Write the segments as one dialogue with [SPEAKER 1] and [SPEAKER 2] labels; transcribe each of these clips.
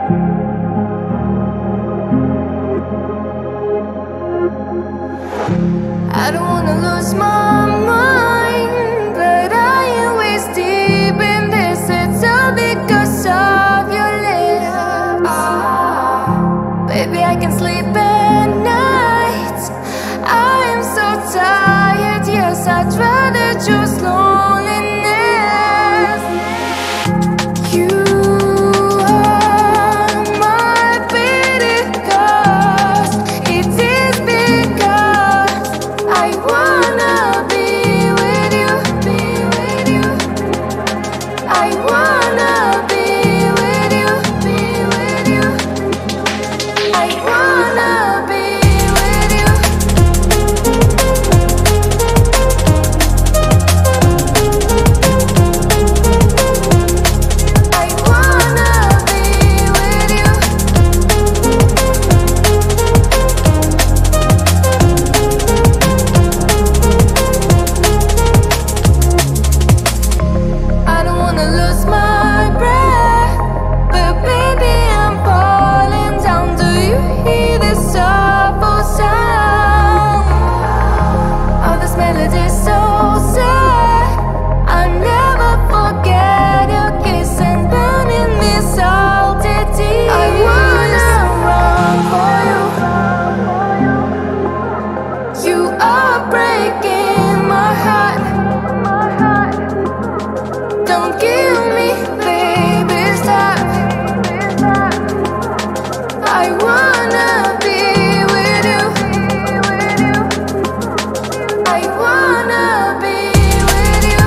[SPEAKER 1] I don't wanna lose my mind, but I am waist deep in this. It's all because of your lips. Baby, I can sleep at night. I am so tired, yes, I'd rather choose loneliness. You are my pity, 'cause it is because I wanna be with you, be with you. I wanna be with you, be with you. I wanna be with you. I wanna be with you. I don't wanna lose my breath, but baby, I'm falling down. Do you hear this awful sound? Oh, this melody's so sad. I'll never forget your kiss and burning me salted tea. I wanna run for you. You are breaking my heart. Don't kill me, baby, stop. I wanna be with you. I wanna be with you.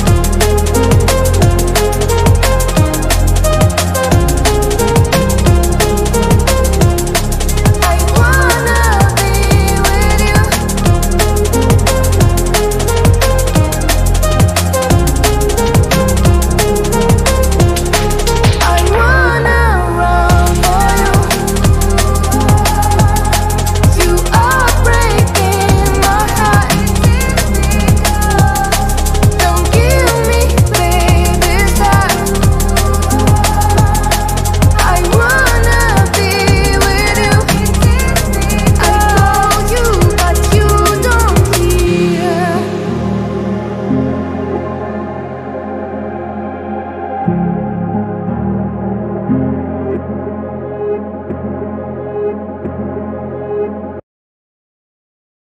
[SPEAKER 1] I wanna be with you. I wanna run for you. You are breaking my heart. Don't kill me, baby, stop. I wanna be with you. I told you, but you don't hear.